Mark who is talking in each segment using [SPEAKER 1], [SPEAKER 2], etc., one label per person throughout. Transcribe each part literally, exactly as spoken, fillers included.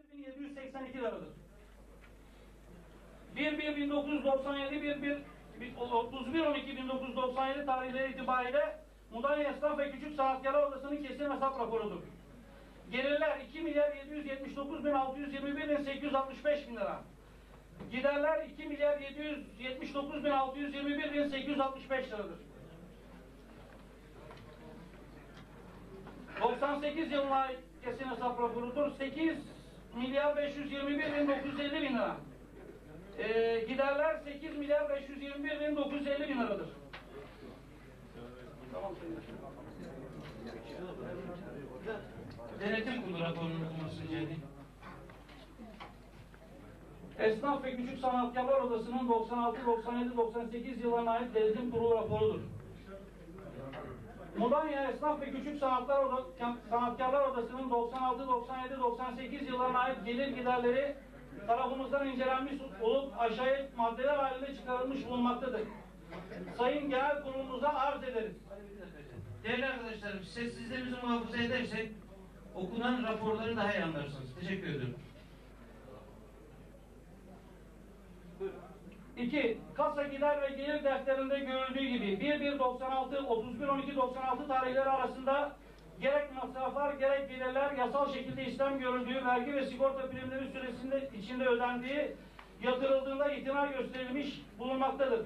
[SPEAKER 1] bin yedi yüz seksen iki liradır. bir bir bin dokuz yüz doksan yedi bir bir otuz bir on iki bin dokuz yüz doksan yedi tarihleri itibariyle Mudanya Esnaf ve Küçük Sanatkarlar Odası'nın kesin hesap raporudur. Gelirler iki milyar yedi yüz yetmiş dokuz bin altı yüz yirmi bir bin sekiz yüz altmış beş bin lira. Giderler iki milyar yedi yüz yetmiş dokuz bin altı yüz yirmi bir bin sekiz yüz altmış beş liradır. doksan sekiz yılına ait kesin hesap raporudur. sekiz milyar beş yüz yirmi bir bin dokuz yüz elli bin lira. Ee, giderler sekiz milyar beş yüz yirmi bir bin dokuz yüz elli bin liradır. Tamam.
[SPEAKER 2] Denetim Kurulu raporunun okunması rica edeyim.
[SPEAKER 1] Esnaf ve Küçük Sanatkarlar Odası'nın doksan altı doksan yedi doksan sekiz yıllarına ait denetim kurulu raporudur. Mudanya Esnaf ve Küçük Sanatlar Oda, Sanatkarlar Odası'nın doksan altı doksan yedi doksan sekiz yıllarına ait gelir giderleri tarafımızdan incelenmiş olup aşağıya maddeler halinde çıkarılmış bulunmaktadır. Sayın Genel Kurulumuza arz ederiz.
[SPEAKER 2] Değerli arkadaşlarım, sessizliğimizi muhafaza edersek okunan raporları daha iyi anlarsınız. Teşekkür ediyorum.
[SPEAKER 1] İki. Kasa gider ve gelir defterinde görüldüğü gibi bir bir doksan altı otuz bir on iki doksan altı tarihleri arasında gerek masraflar gerek gelirler yasal şekilde işlem görüldüğü, vergi ve sigorta primleri süresinde içinde ödendiği, yatırıldığında itina gösterilmiş bulunmaktadır.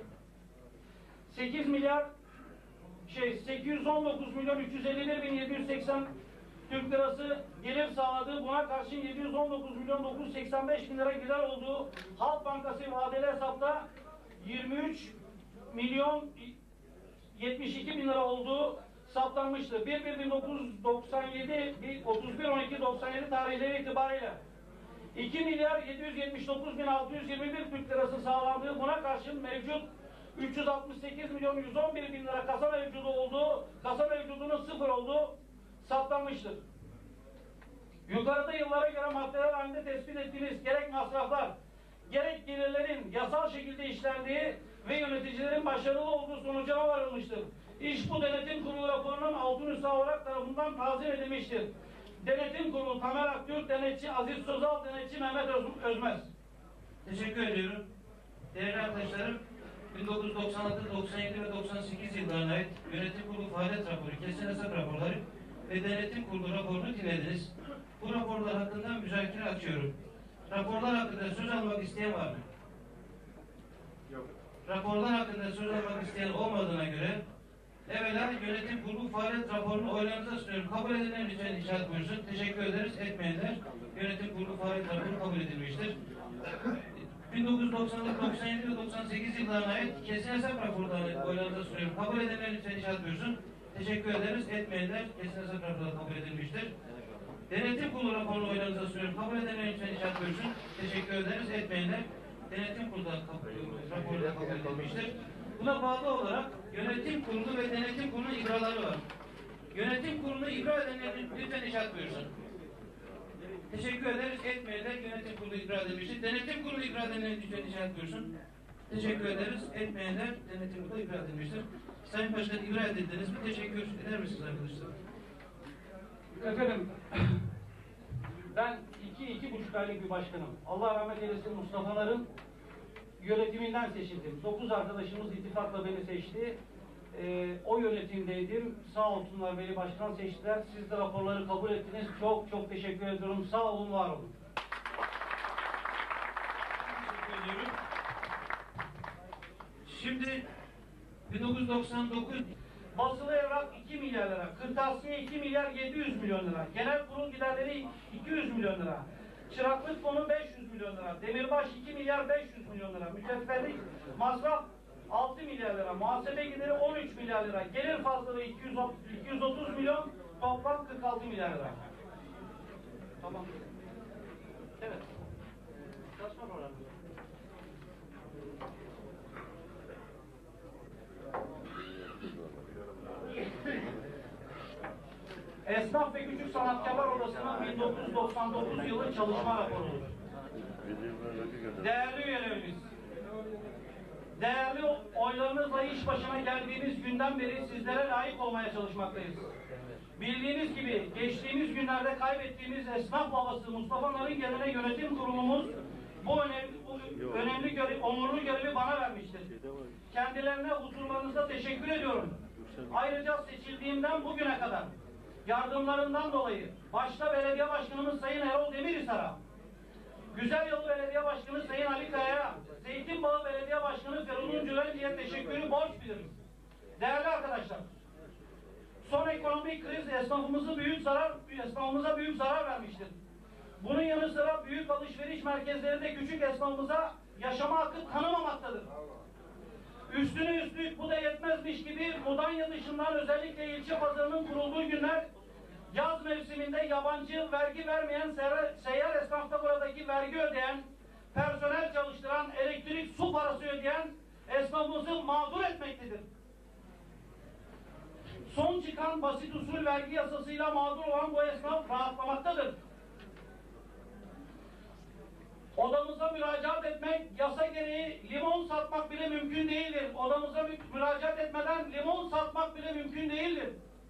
[SPEAKER 1] sekiz milyar şey sekiz yüz on dokuz milyon üç yüz elli bir bin yedi yüz seksen Türk lirası gelir sağladığı, buna karşın yedi yüz on dokuz milyon dokuz yüz seksen beş bin lira gider olduğu, Halk Bankası vadeli hesapta yirmi üç milyon yetmiş iki bin lira olduğu saptanmıştır. bir bir bin dokuz yüz doksan yedi otuz bir on iki doksan yedi tarihleri itibariyle iki milyar yedi yüz yetmiş dokuz bin altı yüz yirmi bir Türk lirası sağlandığı, buna karşın mevcut üç yüz altmış sekiz milyon yüz on bir bin lira kasa mevcudu olduğu, kasa mevcudunun sıfır olduğu saptanmıştır. Yukarıda yıllara göre maddeler halinde tespit ettiğiniz gerek masraflar, gerek gelirlerin yasal şekilde işlendiği ve yöneticilerin başarılı olduğu sonucuna varılmıştır. İş bu denetim kurulu raporunun altın üstü olarak tarafından tazim edilmiştir. Denetim kurulu Tamer Aktürk, denetçi Aziz Sözal, denetçi Mehmet Özmez.
[SPEAKER 2] Teşekkür ediyorum. Değerli arkadaşlarım, bin dokuz yüz doksan altı doksan yedi ve doksan sekiz yıllarına ait yönetim kurulu faaliyet raporu, kesin hesap raporları ve denetim kurulu raporunu dinlediniz. Bu raporlar hakkında müzakere açıyorum. Raporlar hakkında söz almak isteyen var mı? Yok. Raporlar hakkında söz almak isteyen olmadığına göre evvela yönetim kurulu faaliyet raporunu oylarınıza sunuyorum. Kabul edilen lütfen işaret buyursun. Teşekkür ederiz. Etmeyenler yönetim kurulu faaliyet raporu kabul edilmiştir. bin dokuz yüz doksan altı doksan yedi ve doksan sekiz yıllarına ait kesin hesap raporlarını oylarınıza sunuyorum. Kabul edenler lütfen işaret buyursun. Teşekkür ederiz. Etmeyenler kesin hesap raporları kabul edilmiştir. Denetim kurulu raporunu oylarınıza sunuyorum. Kabul edenler lütfen işaret buyursun. Teşekkür ederiz. Etmeyenler denetim kurulu raporu da kabul edilmiştir. Buna bağlı olarak yönetim kurulu ve denetim kurulu ikraları var. Yönetim kurulu ikra edenler lütfen işaret buyursun. Teşekkür ederiz. Etmeyenler yönetim kurulu ikra edilmiştir. Denetim kurulu ikra edenler lütfen işaret buyursun. Teşekkür ederiz. Etmeyenler denetim kurulu ikra edilmiştir. Sayın Başkan, ikra edildiniz mi? Teşekkür eder misiniz arkadaşlar?
[SPEAKER 1] Efendim, ben iki, iki buçuk aylık bir başkanım. Allah rahmet eylesin, Mustafa'ların yönetiminden seçildim. Dokuz arkadaşımız ittifakla beni seçti. Ee, o yönetimdeydim. Sağ olsunlar, beni başkan seçtiler. Siz de raporları kabul ettiniz. Çok çok teşekkür ediyorum. Sağ olun, var olun.
[SPEAKER 2] Teşekkür ediyorum. Şimdi bin dokuz yüz doksan dokuz
[SPEAKER 1] basılı evrak iki milyar lira, kırtasiye iki milyar yedi yüz milyon lira, genel kurul giderleri iki yüz milyon lira, çıraklık fonu beş yüz milyon lira, demirbaş iki milyar beş yüz milyon lira, müteferrik masraf altı milyar lira, muhasebe gideri on üç milyar lira, gelir fazlalığı iki yüz otuz milyon, toplam kırk altı milyar lira. Tamam. Evet. Kaç var orada? Esnaf ve Küçük Sanatkarlar Odası'nın bin dokuz yüz doksan dokuz yılı çalışma raporudur. Değerli üyelerimiz, değerli oylarınızla iş başına geldiğimiz günden beri sizlere layık olan olmaya çalışmaktayız. Bildiğiniz gibi geçtiğimiz günlerde kaybettiğimiz esnaf babası Mustafa Narıngelen'e yönetim kurulumuz bu önemli, bu önemli görev, onurlu görevi bana vermiştir. Kendilerine huzurlarınızda teşekkür ediyorum. Ayrıca seçildiğimden bugüne kadar yardımlarından dolayı başta belediye başkanımız Sayın Erol Demirhisar'a, Güzelyolu Belediye Başkanı Sayın Ali Kaya'ya, Zeytinbağı Belediye Başkanı Ferunun Cülenci'ye teşekkürü borç biliriz. Değerli arkadaşlar, son ekonomik kriz esnafımızı büyük zarar, esnafımıza büyük zarar vermiştir. Bunun yanı sıra büyük alışveriş merkezlerinde küçük esnafımıza yaşama hakkı tanımamaktadır. Üstüne üstlük bu da yetmezmiş gibi Mudanya dışından özellikle ilçe pazarının kurulduğu günler yaz mevsiminde yabancı vergi vermeyen seyyar, seyyar esnafta buradaki vergi ödeyen, personel çalıştıran, elektrik, su parası ödeyen esnafımızı mağdur etmektedir. Son çıkan basit usul vergi yasasıyla mağdur olan bu esnaf rahatlamaktadır. Odamıza müracaat etmek, yasa gereği limon satmak bile mümkün değildir. Odamıza müracaat etmeden limon satmak bile mümkün değildir.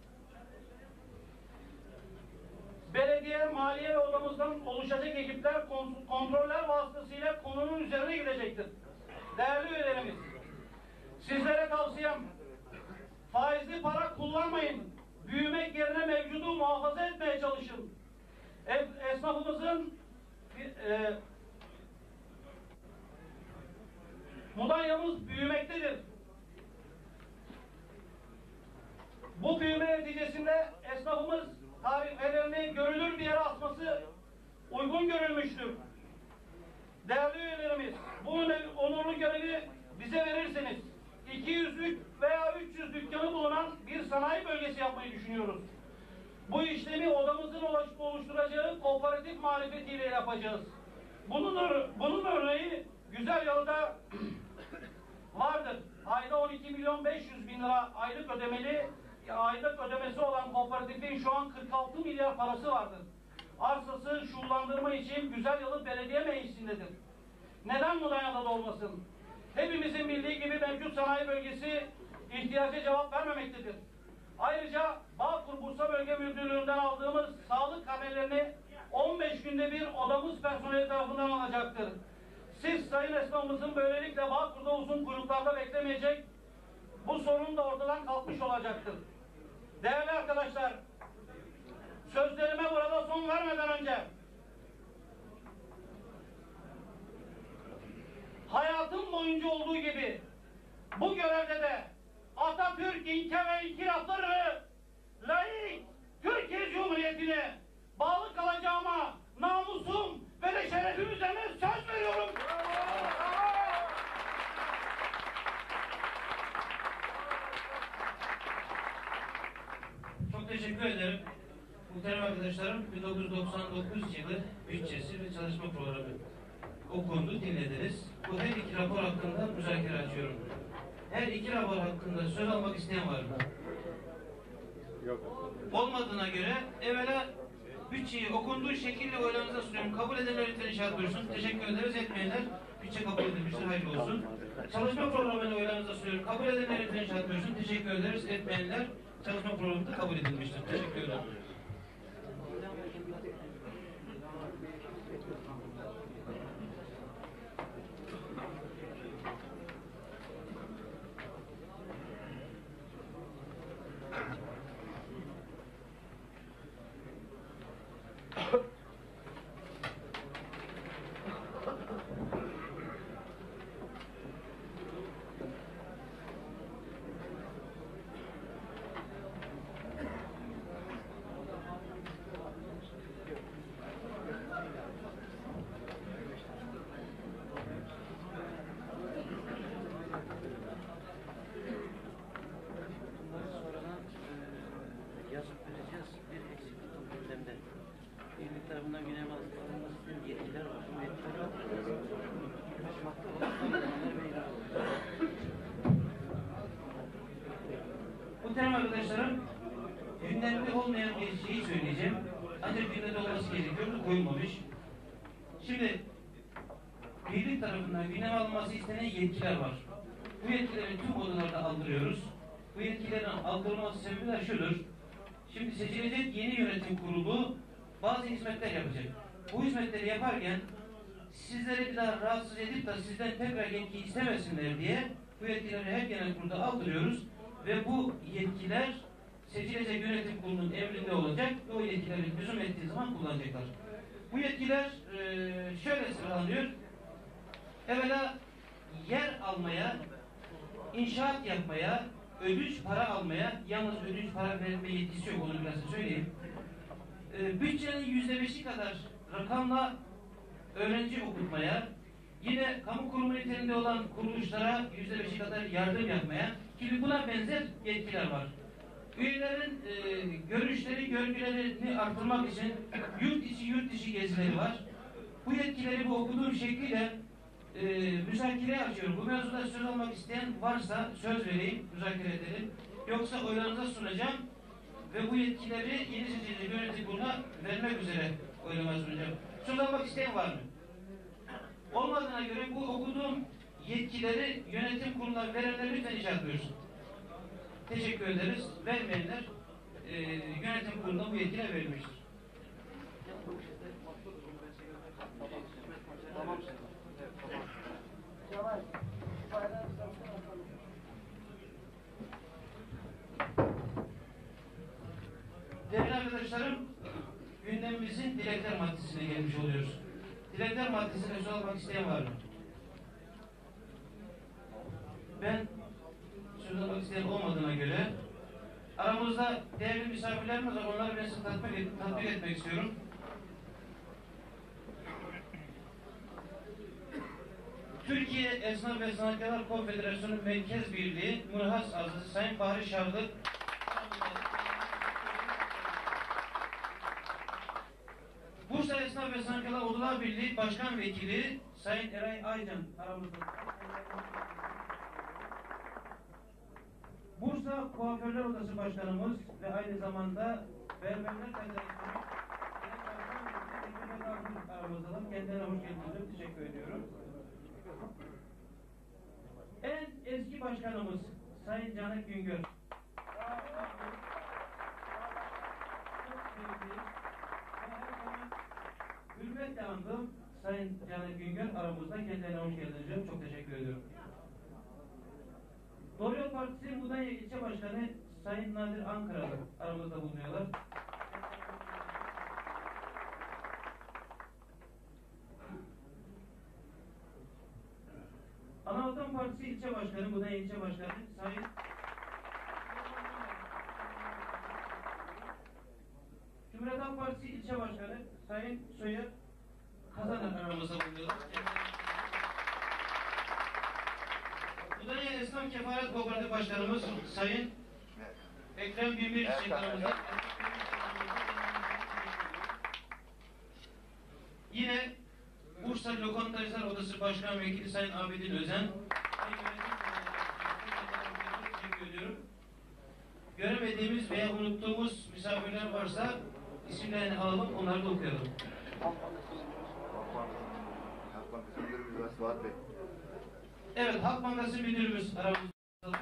[SPEAKER 1] Belediye, maliye ve odamızdan oluşacak ekipler kontroller vasıtasıyla konunun üzerine gidecektir. Değerli üyelerimiz, sizlere tavsiyem, faizli para kullanmayın. Büyümek yerine mevcudu muhafaza etmeye çalışın. Esnafımızın e, Mudanya'mız büyümektedir. Bu büyüme neticesinde esnafımız tarifelerini görülür bir yere asması uygun görülmüştür. Değerli üyelerimiz, bu onurlu görevi bize verirseniz iki yüz veya üç yüz dükkanı bulunan bir sanayi bölgesi yapmayı düşünüyoruz. Bu işlemi odamızın oluşturacağı kooperatif marifetiyle yapacağız. Bunun, bunun örneği Güzelyolu'da vardır. Ayda on iki milyon beş yüz bin lira aylık ödemeli, aylık ödemesi olan kooperatifin şu an kırk altı milyar parası vardır. Arsası şuurlandırma için Güzelyolu Belediye Meclisi'ndedir. Neden Mudanya'da da olmasın? Hepimizin bildiği gibi mevcut sanayi bölgesi ihtiyaca cevap vermemektedir. Ayrıca Bağkur Bursa Bölge Müdürlüğü'nden aldığımız sağlık karnelerini on beş günde bir odamız personeli tarafından alacaktır. Siz sayın esnafımızın böylelikle Bağkur'da uzun kuyruklarda beklemeyecek, bu sorun da ortadan kalkmış olacaktır. Değerli arkadaşlar, sözlerime burada son vermeden önce hayatım boyunca olduğu gibi bu görevde de Atatürk ilke ve inkılapları layık Türkiye Cumhuriyeti'ne bağlı kalacağıma namusum ve de şerefim üzerine söz veriyorum.
[SPEAKER 2] Çok teşekkür ederim. Muhterem arkadaşlarım, bin dokuz yüz doksan dokuz yılı bütçesi ve çalışma programı okundu, dinlediniz. Bu her iki rapor hakkında müzakere açıyorum. Her iki rapor hakkında söz almak isteyen var mı? Yok. Olmadığına göre evvela bütçeyi okunduğu şekilde oylarınıza sunuyorum. Kabul edenler lütfen işaret buyursun. Teşekkür ederiz. Etmeyenler bütçe kabul edilmiştir. Hayırlı olsun. Çalışma programını oylarınıza sunuyorum. Kabul edenler lütfen işaret buyursun. Teşekkür ederiz. Etmeyenler çalışma programı da kabul edilmiştir. Teşekkür ederim.
[SPEAKER 3] tarafından gündeme alınması yetkiler var. Bu yetkiler taşımakta olan
[SPEAKER 2] Muhterem arkadaşlarım, gündemde olmayan bir şeyi söyleyeceğim. Ancak gündemde olması gerekiyordu, koyulmamış. Şimdi birlik tarafından gündeme alınması istenen yetkiler var. Bu yetkileri tüm odalarda aldırıyoruz. bu yetkilerin aldırılması sebebi de şudur. Şimdi seçilecek yeni yönetim kurulu bazı hizmetler yapacak. Bu hizmetleri yaparken sizleri bir daha rahatsız edip de sizden tekrar yetki istemesinler diye bu yetkileri her genel kurulda aldırıyoruz ve bu yetkiler seçilecek yönetim kurulunun emrinde olacak ve o yetkileri lüzum ettiği zaman kullanacaklar. Bu yetkiler e, şöyle sıralanıyor. Evvela yer almaya, inşaat yapmaya, ödünç para almaya, yalnız ödünç para verme yetkisi yok, onu biraz söyleyeyim. E, bütçenin yüzde beşi kadar rakamla öğrenci okutmaya, yine kamu kurumu niteliğinde olan kuruluşlara yüzde beşi kadar yardım yapmaya, gibi buna benzer yetkiler var. Üyelerin e, görüşleri, görgülerini artırmak için yurt içi, yurt dışı gezileri var. Bu yetkileri bu okuduğum şekliyle e, müzakereye açıyorum. Bu mevzuda söz almak isteyen varsa söz vereyim, müzakere edelim. Yoksa oylarınıza sunacağım ve bu yetkileri yeni seçilecek yönetim kuruluna vermek üzere oylamaya sunacağım. Söz almak isteyen var mı? Olmadığına göre bu okuduğum yetkileri yönetim kuruluna verenler lütfen icra buyursun. Teşekkür ederiz. Vermeyenler e, yönetim kuruluna bu yetkiler verilmiştir. Değerli arkadaşlarım, gündemimizin dilekler maddesine gelmiş oluyoruz. Dilekler maddesine söz almak isteyen var mı? Ben söz almak isteyen olmadığına göre aramızda değerli misafirlerimiz var. Onları ben size tatbik, et, tatbik etmek istiyorum. Türkiye Esnaf ve Sanatkarlar Konfederasyonu Merkez Birliği Mürhas Aziz'i Sayın Fahri Şarlık, Bursa Esnaf ve Sanatkarlar Odalar Birliği Başkan Vekili Sayın Eray Aycan aramızda. Bursa Kuaförler Odası Başkanımız ve aynı zamanda Berberler Federasyonu aramızdalar. Kendilerine hoş geldiniz. Teşekkür ediyorum. En eski başkanımız Sayın Canik Güngör. Hürmetle andım Sayın Canik Güngör aramızda. Kendilerine hoş geldiniz. Çok teşekkür ediyorum. Doğru Yol Partisi Mudanya İlçe Başkanı Sayın Nadir Ankaralı aramızda bulunuyorlar. Anavatan Partisi İlçe Başkanı Mudanya İlçe Başkanı Sayın Cumhuriyet Halk Partisi İlçe Başkanı Sayın Soyer Kazanan aramızda bulunuyorlar. Mudanya Esnaf Kefaret Kooperatif Başkanımız Sayın Ekrem Binbir aramızda. Yine Bursa Lokantacılar Odası Başkan Vekili Sayın Abidin Özen. Teşekkür ediyorum. Göremediğimiz veya unuttuğumuz misafirler varsa isimlerini alalım, onları da okuyalım. Evet, Halk Bankası Müdürümüz aramızda.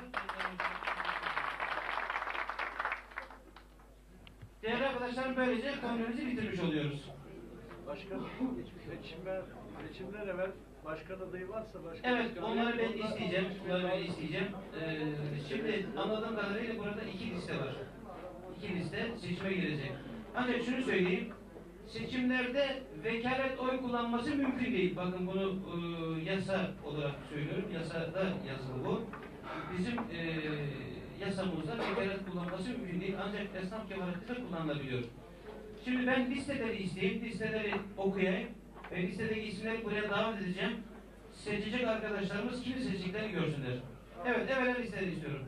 [SPEAKER 2] Değerli arkadaşlar, böylece konumuzu bitirmiş oluyoruz.
[SPEAKER 4] Başkanım, seçimler, seçimler evvel başkan adayı varsa başkan...
[SPEAKER 2] Evet, onları ben isteyeceğim. Onları ben isteyeceğim. Ee, şimdi anladığım kadarıyla burada iki liste var. İki liste seçime girecek. Ancak şunu söyleyeyim. Seçimlerde vekalet oy kullanması mümkün değil. Bakın bunu e, yasa olarak söylüyorum. Yasada yazılı bu. Bizim e, yasamızda vekalet kullanması mümkün değil. Ancak esnaf kefaletinde kullanılabiliyor. Şimdi ben listeleri isteyeyim, listeleri okuyayım ve listedeki isimleri buraya davet edeceğim. Seçecek arkadaşlarımız kimi seçeceklerini görsünler. Evet, evvela listeleri istiyorum.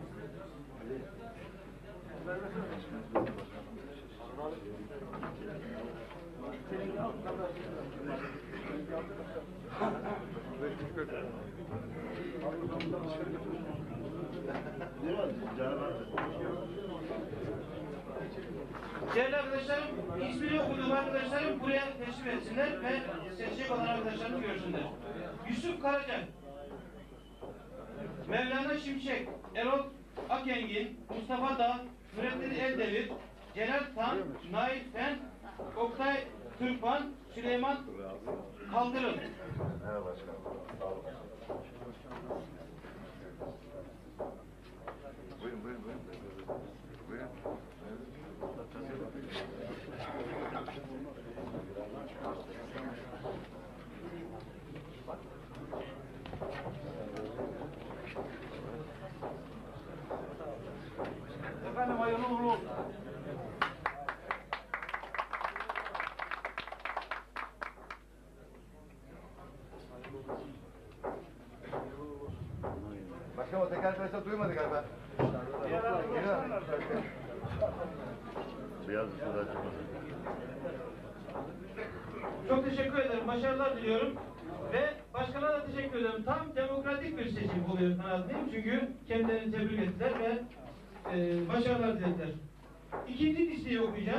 [SPEAKER 2] Değerli arkadaşlarım, ismini okuduğum arkadaşlarım buraya teşrif etsinler ve seçecek olan arkadaşlarımı görsünler. Yusuf Karaca, Mevlana Şimşek, Erol Akengin, Mustafa Dağ, Nurettin Eldevir, Celal Tan, Nail Fen, Oktay Türkman, Süleyman Kaldırım.
[SPEAKER 5] Evet başkanım. Sağ olun. Buyurun, buyurun, buyurun. Buyurun.
[SPEAKER 1] Efendim hayırlı uğurlu olsun.
[SPEAKER 5] Başkanım o teker kaysa duymadı galiba. Beyaz ışığı açılmasın.
[SPEAKER 2] Çok teşekkür ederim. Başarılar diliyorum. Ve başkana da teşekkür ederim. Tam demokratik bir seçim oluyor kanaatindeyim. Çünkü kendilerini tebrik ettiler ve e, başarılar dilediler. İkinci listeyi okuyacağım.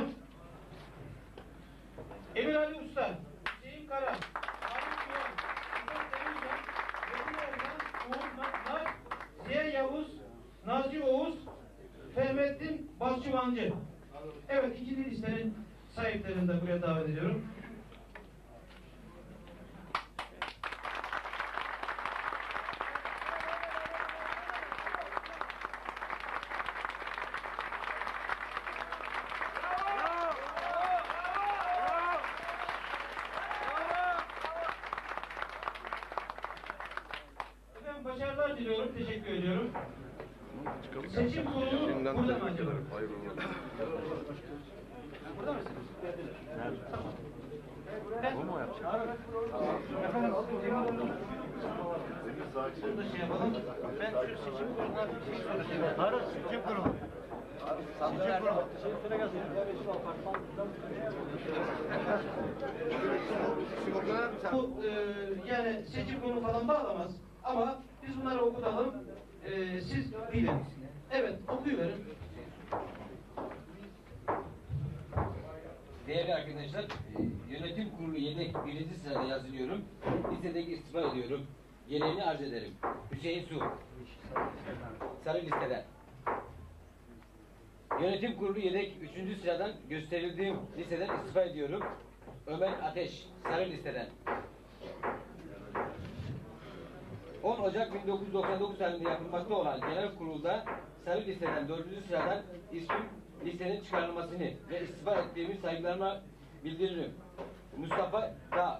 [SPEAKER 2] Emir Ali Usta, Hüseyin Kara, Arif Güven, İzzet Demircan, Metin Erkan, Uğur Nar, Ziya Yavuz, Nazi Oğuz, Fehmettin Basçıvancı. Evet, ikinci listenin sahiplerini de buraya davet ediyorum. Efendim başarılar diliyorum, teşekkür ediyorum. Seçim kurulu burada mı acaba? Burada mısınız? Nerede? Bu mu yapacağım? Efendim, bunu da şey yapalım. Ben şu seçim kuruluna bir şey soracağım.
[SPEAKER 4] Harun, seçim kurulu. Seçim kurulu. Seçim
[SPEAKER 2] Bu e, yani seçim kurulu falan bağlamaz. Ama biz bunları okutalım. E, siz bilin. Evet, okuyuverin.
[SPEAKER 6] Değerli arkadaşlar, e, yönetim kurulu yedek birinci sırada yazılıyorum. Listedeki istifa ediyorum. Gereğini arz ederim. Hüseyin Su. Sarı listeden. Yönetim kurulu yedek üçüncü sıradan gösterildiğim listeden istifa ediyorum. Ömer Ateş. Sarı listeden. on Ocak bin dokuz yüz doksan dokuz tarihinde yapılmakta olan genel kurulda sarı listeden dördüncü sıradan ismim listenin çıkarılmasını ve istifa ettiğimi saygılarıma bildiririm. Mustafa Dağ.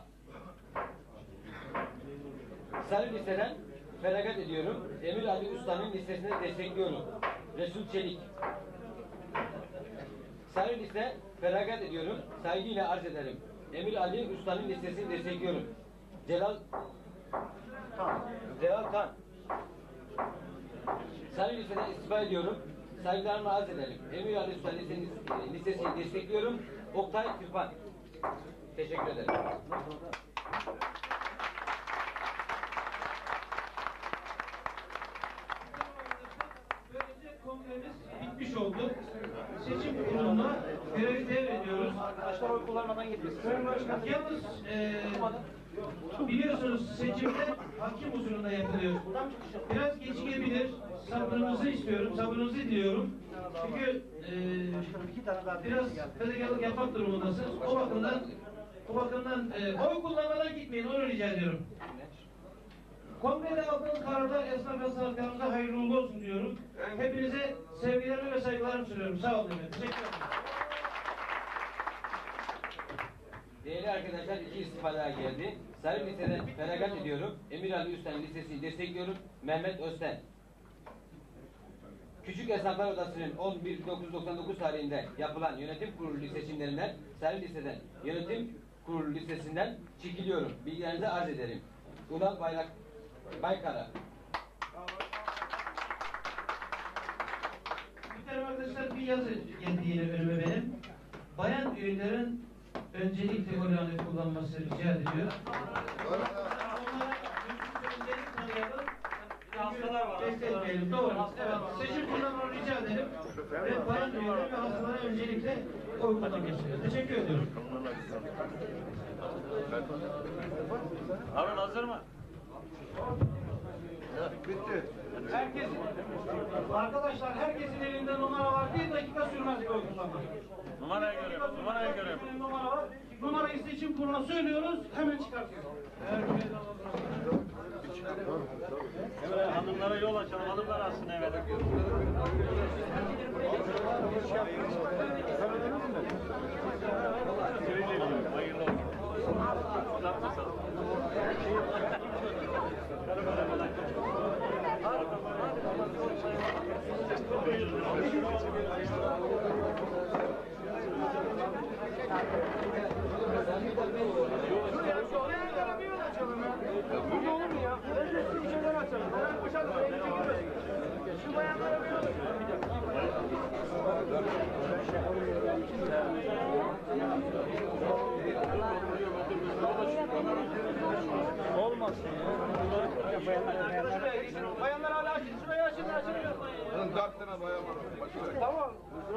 [SPEAKER 6] Sarı listeden feragat ediyorum. Emir Ali Usta'nın listesini destekliyorum. Resul Çelik. Sarı liste feragat ediyorum. Saygıyla arz ederim. Emir Ali Usta'nın listesini destekliyorum. Celal Celal Tan. Sarı listeden istifa ediyorum. Saygılarımı arz ederim. Emir Ali Usta listesini destekliyorum. Oktay Türkman. Teşekkür ederim.
[SPEAKER 2] Böylece kongremiz bitmiş oldu. Seçim kuruluna görevi devrediyoruz.
[SPEAKER 1] Arkadaşlar oy kullanmadan gidiyoruz.
[SPEAKER 2] Yalnız e, biliyorsunuz seçimde hakim huzurunda yapılıyor. Biraz gecikebilir. Sabrınızı istiyorum, sabrınızı diliyorum. Çünkü e, biraz fedakarlık yapmak durumundasınız. O bakımdan o bakımdan e, oy kullanmadan gitmeyin, onu rica ediyorum. Kongrede aldığınız kararlar esnaf ve sanatkarımıza hayırlı uğurlu olsun diyorum. Hepinize sevgilerimi ve saygılarımı sunuyorum. Sağ olun efendim. Teşekkür ederim.
[SPEAKER 6] Değerli arkadaşlar, iki istifa daha geldi. Sarı listeden feragat ediyorum. Emir Ali Usta'nın listesini destekliyorum. Mehmet Özten. Küçük Esnaflar Odası'nın on bir bin dokuz yüz doksan dokuz tarihinde yapılan yönetim kurulu seçimlerinden sarı listeden yönetim kurulu listesinden çekiliyorum. Bilgilerinize arz ederim. Ünal Bayrak Baykara.
[SPEAKER 2] Muhterem arkadaşlar, bir yazı geldi yine önüme benim. Bayan üyelerin öncelikle oy laneti kullanması rica ediliyor. Onlara öncelik tanıyalım.
[SPEAKER 1] Hastalar var.
[SPEAKER 2] Destekleyelim. Doğru. Evet. Seçim kullanmanı rica edelim. Ve bayan üyeler ve hastalara öncelikle oy kullanması. Teşekkür ediyorum.
[SPEAKER 4] Harun hazır mı?
[SPEAKER 5] Bitti.
[SPEAKER 1] Herkesin, arkadaşlar herkesin elinde numara var. Bir dakika sürmez bu kullanma.
[SPEAKER 7] Numaraya göre, numaraya göre.
[SPEAKER 1] Herkesin numara var. Numarayı seçim kuruluna söylüyoruz, hemen çıkartıyoruz.
[SPEAKER 7] Evet, hanımlara yol açalım, hanımlar alsın evet. Hayırlı olsun. Uzatmasalım.
[SPEAKER 1] Burada olur mu ya? Lezzetli bir şeyler açalım. Hemen boşalt. Şu bayanlara bir olur. Olmasın ya. Bayanlar hala açın. Şurayı açın. Açın.
[SPEAKER 5] Bunun dört tane bayan var.
[SPEAKER 1] Tamam.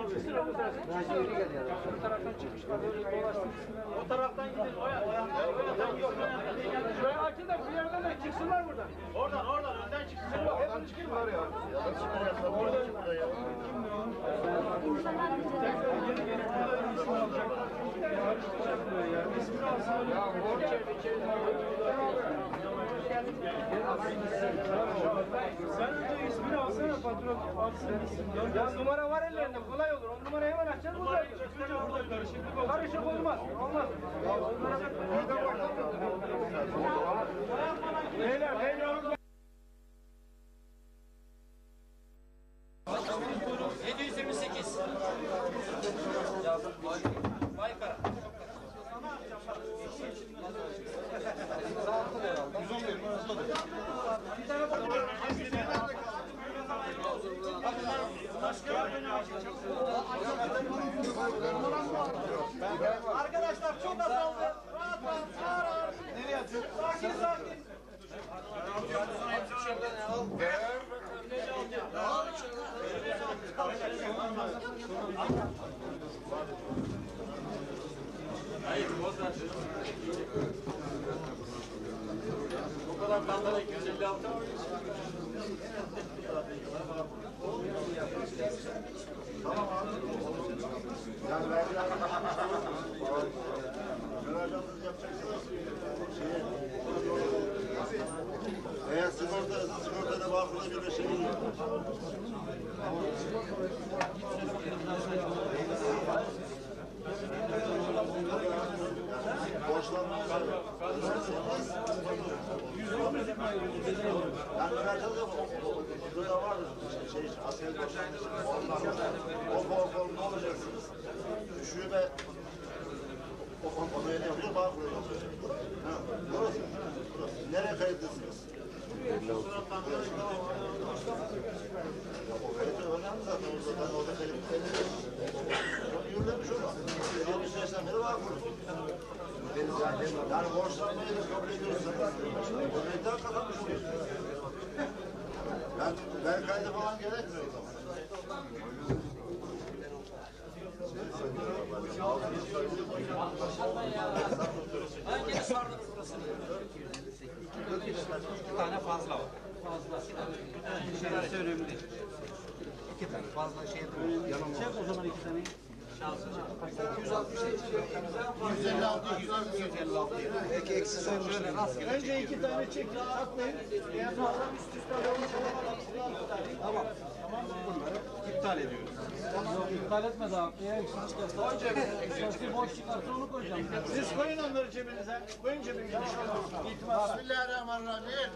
[SPEAKER 1] Bu taraftan çıkmışlar. O taraftan gidin. O taraftan yok. Şurayı açın da bir yerden de çıksınlar buradan. Oradan oradan önden çıksınlar.
[SPEAKER 5] Oradan çıkıyorlar ya. Ya da çıkmıyorsa oradan çıkıyor ya.
[SPEAKER 1] Sen önce ismini alsana patron. Ya numara var ellerinde kolay olur. O numarayı hemen açacağız. Burada burada karışıklık olmaz. Karışık olmaz. Olmaz. Beyler, beyler.
[SPEAKER 3] yedi yüz yirmi sekiz. Baykara.
[SPEAKER 1] Arkadaşlar çok azaldı. Rahat rahat. Ağır ağır. Nereye atıyorsun? Sakin sakin.
[SPEAKER 7] Bu kadar tandana iki yüz elli altı.
[SPEAKER 5] Yani vergiler müracaatınızı yapacaksınız. Eğer sigorta, sigortada bağkurda bir şey yok. Borçlanmanız yani müracaat yok. Burada var şey, askeri borçlanmanız. O form ne olacaksınız? Şube o konuya ne yapıyor? Bağkur'a yapıyor. Burası. Burası. Nereye kayıtlısınız? O kayıtı önemli zaten. Zaten orada kayıtlı edilmiş. Onu yürülemiş olan. yetmiş yaştan beri Bağkur. Yani borçlanmayı da kabul ediyorsanız ödeyden kazanmış oluyorsunuz. Yani ben kaydı falan gerekmiyor o zaman.
[SPEAKER 3] Hangi sardınız burasını? İki tane fazla var. Fazla. Bir tane söyleyeyim değil. İki tane fazla şey yanım var. Çek o zaman iki tane. iki yüz altmış yüz elli altı yüz elli altı Peki eksi sayılmış.
[SPEAKER 1] Önce iki tane çek. Atlayın. Eğer fazla üst üste olmuş
[SPEAKER 3] Tamam. Tamam bunları iptal ediyoruz.
[SPEAKER 1] Yok iptal etme daha. Eğer eksik çıkarsa. Eksik boş çıkarsa onu koyacağım. Siz koyun onları cebinize. Koyun cebinize.
[SPEAKER 5] Bismillahirrahmanirrahim.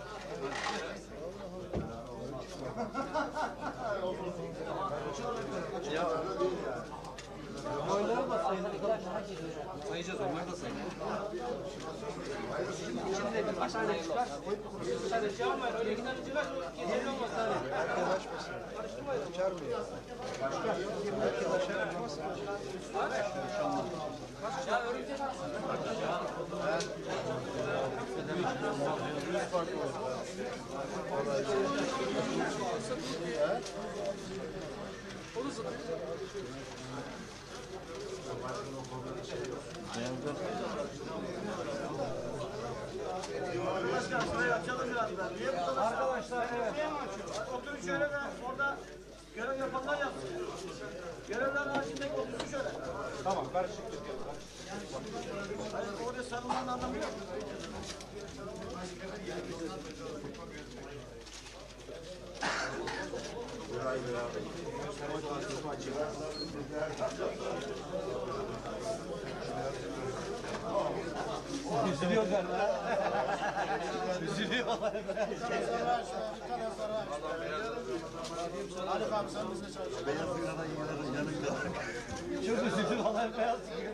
[SPEAKER 1] Boyları da sayın.
[SPEAKER 3] Sayacağız onları da sayacağız.
[SPEAKER 1] İçinde birkaç tane çıkar. Bir tane şey almayın. Öyle iki tane çıkar. Kesin olmaz tane. Arkadaşmasın. Karıştırmayın. Çarmıyor. Başka. Ya örümcek onu satıyor. Arkadaşlar evet.
[SPEAKER 4] otuzu şöyle de orada görev yapanlar yapsın. Görevlerin haricindeki otuzu şöyle.
[SPEAKER 3] Tamam, karışık Türkiye.
[SPEAKER 4] Hayır, orada sarılmanın anlamı yok.
[SPEAKER 3] Üzülüyor galiba. Üzülüyor.
[SPEAKER 5] Haluk abi sen bizle çalışıyorsun. Beyaz dünyadan yanında.
[SPEAKER 3] Çok üzüldü vallahi beyaz çıkıyor.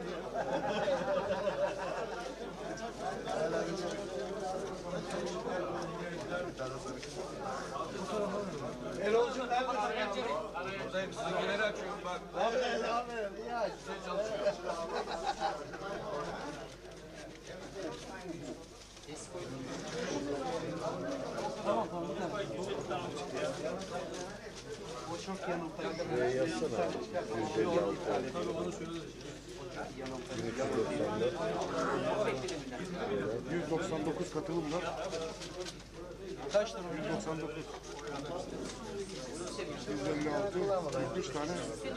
[SPEAKER 3] Erol'cum neredesin?
[SPEAKER 6] Buradayım, sizinkileri açıyorum bak.
[SPEAKER 5] Aferin aferin. İyi aç.
[SPEAKER 3] Tamam tamam. O çok yanıltı.
[SPEAKER 5] Buraya yazsana. yüz elli altı. yüz doksan dokuz katılım var.
[SPEAKER 3] Kaç tane?
[SPEAKER 5] yüz doksan dokuz. yüz elli altı. yüz üç tane.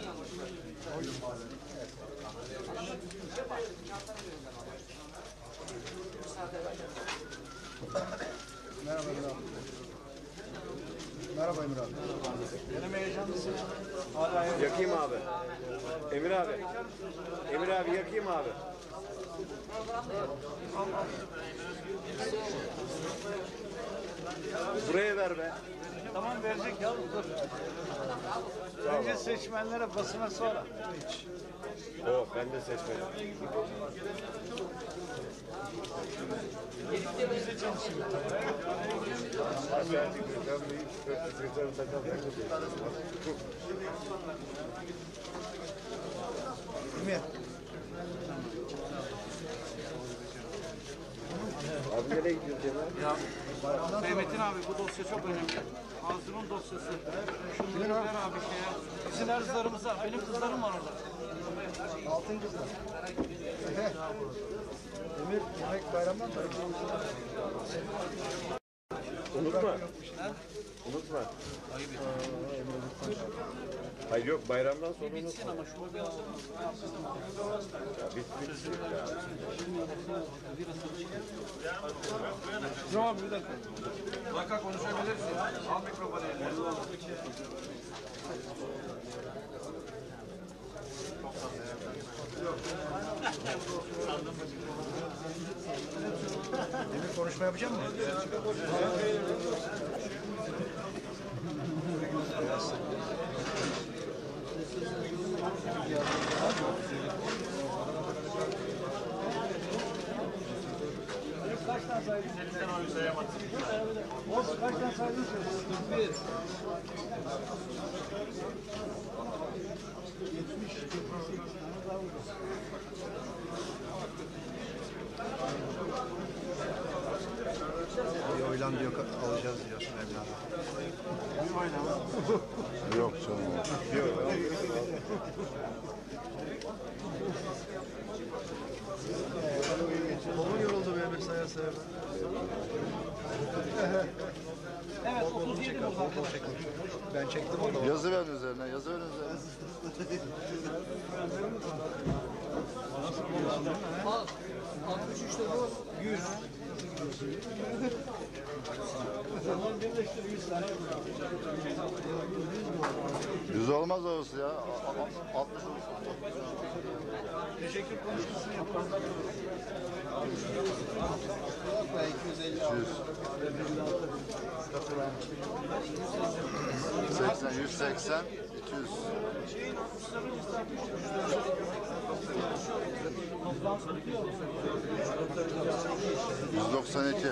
[SPEAKER 5] Merhaba Emir abi. Merhaba Emir abi.
[SPEAKER 3] Benim heyecanlısın.
[SPEAKER 8] Yakayım abi. Emir abi. Emir abi yakayım abi. Buraya ver be.
[SPEAKER 4] Tamam verecek yavrum dur. Önce seçmenlere basına sonra.
[SPEAKER 8] Oh ben de seçmedim. Abi nereye gidiyorsun Cemal?
[SPEAKER 3] Ya Mehmet'in abi bu dosya çok önemli. Hazır'ın dosyası. Şunları ver abi şeye. Bizim kızlarımıza. Benim kızlarım var orada.
[SPEAKER 5] Altın kızlar. Emir yemek bayramdan da.
[SPEAKER 8] Unutma. Unutma. Hayır yok bayramdan sonra unutma.
[SPEAKER 3] Ama şunu bir alsana.
[SPEAKER 8] Ya, bit, bitsin ya.
[SPEAKER 3] Tamam bir dakika. Baka konuşabilirsin. Al mikrofonu eline.
[SPEAKER 5] Emir konuşma yapacak mısın?
[SPEAKER 4] Kaç tane saydın? Sen onu sayamadın. Olsun kaç tane saydın? Bir.
[SPEAKER 5] Bir oylan diyor alacağız diyorsun evladım. Yok canım. Yok. Kolun yoruldu be Emir sayar sayar.
[SPEAKER 3] Evet otuz yedi bu zaten.
[SPEAKER 5] Ben çektim onu. Yazı verin üzerine, yazı verin üzerine.
[SPEAKER 3] altmış üçte bu yüz.
[SPEAKER 4] Zaman birleştir yüz tane.
[SPEAKER 5] Yüz olmaz orası ya. altmış olsun.
[SPEAKER 4] Teşekkür konuşmasını yapalım.
[SPEAKER 5] iki yüz elli altı. seksen, yüz seksen, iki yüz. yüz doksan iki.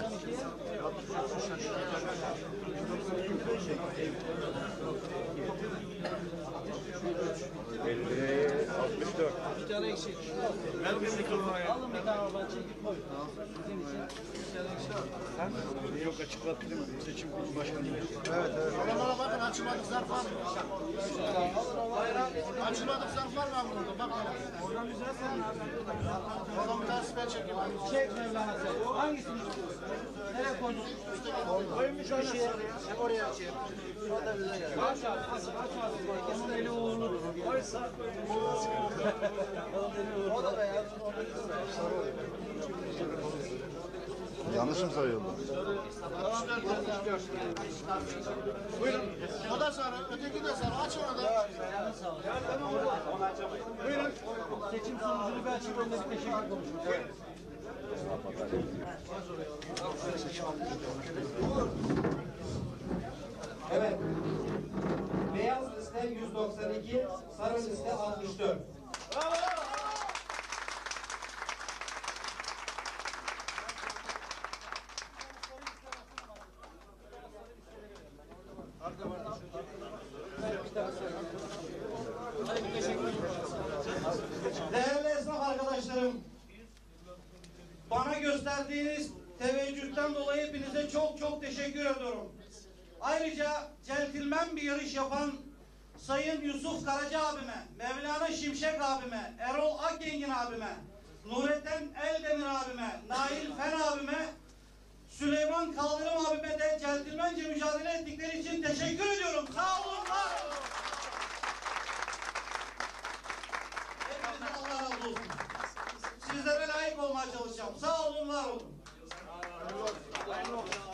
[SPEAKER 8] elli, altmış dört.
[SPEAKER 3] Bir tane eksik.
[SPEAKER 4] Ver bir mikrofonu.
[SPEAKER 3] Alın bir tane oradan çekip koy. Bizim için
[SPEAKER 4] Yok açıklattım. Seçim kurulu başkanı.
[SPEAKER 5] Evet, evet. Oralara bakın, açılmadık zarf var mı? Açılmadık zarf var mı abi burada? Bak. Oradan güzel sen. Oradan bir tanesi ben çekeyim.
[SPEAKER 3] Çek Mevlana sen. Hangisini? Nereye koydun?
[SPEAKER 4] Koymuş bir şeye.
[SPEAKER 3] Hem oraya açayım. O da bize geldi. Aç abi. Aç abi. Onun eli uğurlu.
[SPEAKER 4] Oysa.
[SPEAKER 3] O da beyaz.
[SPEAKER 5] Yanlış mı sayıyorlar?
[SPEAKER 3] Buyurun.
[SPEAKER 5] O da sarı, öteki de sarı. Aç onu da.
[SPEAKER 3] Buyurun. Seçim sonucunu bir açıklayın da bir teşekkür konuşuruz. Evet.
[SPEAKER 9] Evet. Beyaz liste yüz doksan iki, sarı liste altmış dört.
[SPEAKER 10] Değerli esnaf arkadaşlarım, bana gösterdiğiniz teveccühten dolayı hepinize çok çok teşekkür ediyorum. Ayrıca centilmen bir yarış yapan Sayın Yusuf Karaca abime, Mevlana Şimşek abime, Erol Akengin abime, Nurettin Eldemir abime, Nail Fen abime, Süleyman Kaldırım abime de centilmence mücadele ettikleri için teşekkür ediyorum. Sağ olun, var olun. Hepinize Allah razı olsun. Sizlere layık olmaya çalışacağım. Sağ olun, var olun.